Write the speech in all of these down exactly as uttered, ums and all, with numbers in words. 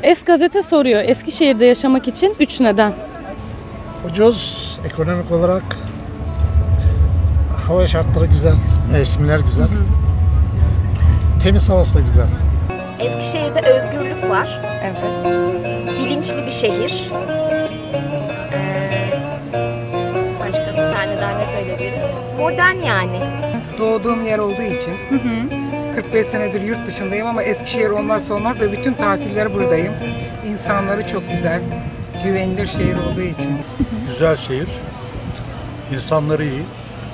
Es Gazete soruyor, Eskişehir'de yaşamak için üç neden. Ucuz, ekonomik olarak, hava şartları güzel, mevsimler güzel, hı hı. Temiz havası da güzel. Eskişehir'de özgürlük var. Evet. Bilinçli bir şehir. Ee, başka bir tane daha ne söyleyebilirim? Modern yani. Doğduğum yer olduğu için hı hı. kırk beş senedir yurt dışındayım ama Eskişehir olmazsa olmaz ve bütün tatilleri buradayım. İnsanları çok güzel, güvenilir şehir olduğu için. Güzel şehir, insanları iyi.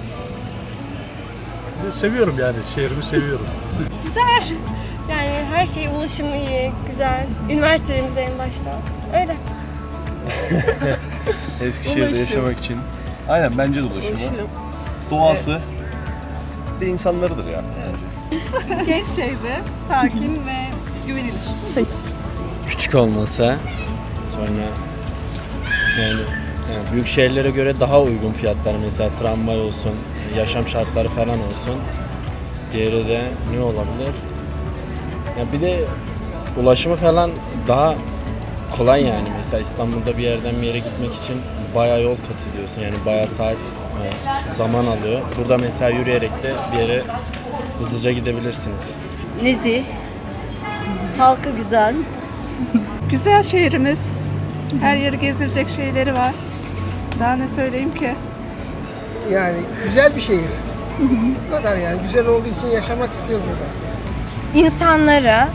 Seviyorum yani, şehrimi seviyorum. Güzel. Yani her şey, ulaşım iyi, güzel. Üniversitemiz en başta. Öyle. Eskişehir'de Ulaşım. yaşamak için. Aynen, bence de ulaşımı. Ulaşım. Doğası. Evet. Bir de insanlarıdır ya. Genç şehri, sakin ve güvenilir. Küçük olması, sonra yani, yani büyük şehirlere göre daha uygun fiyatlar, mesela tramvay olsun, yaşam şartları falan olsun. Diğeri de ne olabilir? Ya bir de ulaşımı falan daha kolay yani. Mesela İstanbul'da bir yerden bir yere gitmek için bayağı yol kat ediyorsun. Yani bayağı saat e, zaman alıyor. Burada mesela yürüyerek de bir yere hızlıca gidebilirsiniz. Nezih, halkı güzel. Güzel şehrimiz. Her yeri gezilecek şeyleri var. Daha ne söyleyeyim ki? Yani güzel bir şehir. Bu kadar yani. Güzel olduğu için yaşamak istiyoruz burada. İnsanları,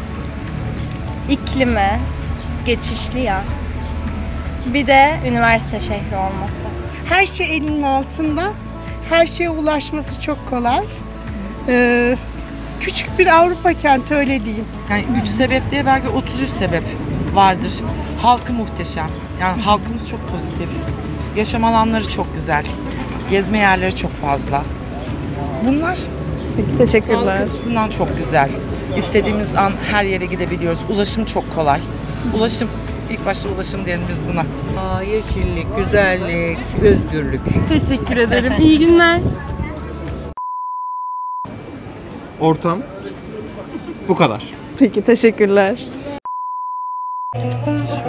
iklimi, geçişli ya. Bir de üniversite şehri olması. Her şey elinin altında. Her şeye ulaşması çok kolay. Ee, küçük bir Avrupa kenti, öyle diyeyim. Yani üç sebep diye belki otuz üç sebep vardır. Halkı muhteşem. Yani halkımız çok pozitif. Yaşam alanları çok güzel. Gezme yerleri çok fazla. Bunlar Peki, teşekkürler. sağlık açısından çok güzel. İstediğimiz an her yere gidebiliyoruz. Ulaşım çok kolay. Ulaşım, ilk başta ulaşım diyelim biz buna. Aa, yeşillik, güzellik, özgürlük. Teşekkür ederim. İyi günler. Ortam bu kadar. Peki, teşekkürler.